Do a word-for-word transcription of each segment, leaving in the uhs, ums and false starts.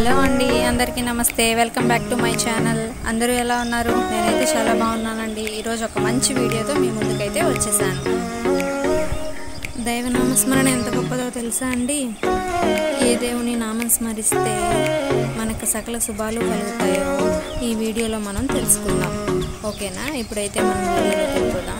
Hello అండి, అందరికీ నమస్తే. Welcome back to my channel. అందరూ ఎలా ఉన్నారు? నేనైతే చాలా బాగున్నానండి. ఈరోజు ఒక మంచి వీడియోతో మీ ముందుకైతే వచ్చేసాను. దైవనామస్మరణ ఎంత గొప్పదో తెలుసా అండి? ఏ దేవుని నామం స్మరిస్తే మనకు సకల శుభాలు కలుగుతాయో ఈ వీడియోలో మనం తెలుసుకుందాం. ఓకేనా? ఇప్పుడైతే మనం వీడియోలోకి వెళ్ళిపోదాం.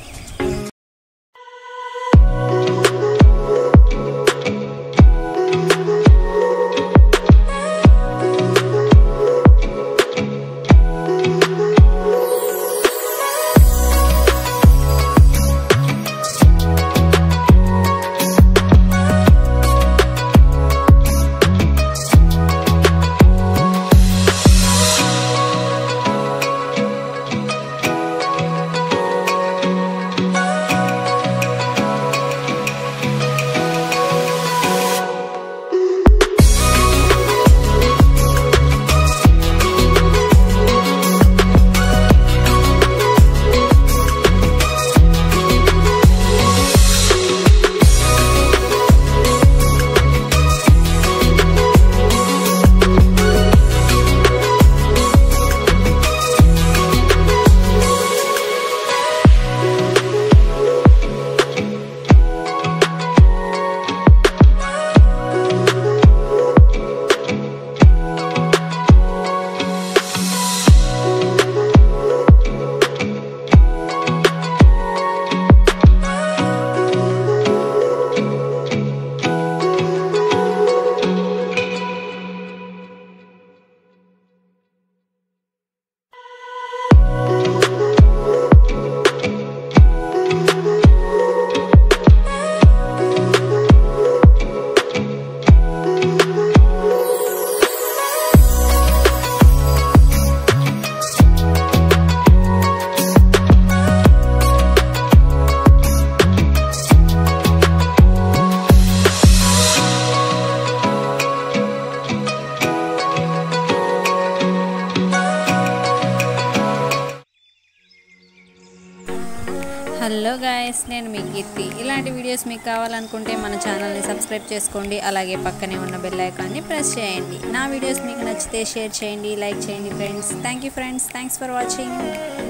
హలో గాయస్, నేను మీ కీర్తి. ఇలాంటి వీడియోస్ మీకు కావాలనుకుంటే మన ఛానల్ని సబ్స్క్రైబ్ చేసుకోండి. అలాగే పక్కనే ఉన్న బెల్ ఐకాన్ని ప్రెస్ చేయండి. నా వీడియోస్ మీకు నచ్చితే షేర్ చేయండి, లైక్ చేయండి friends. Thank you friends. Thanks for watching.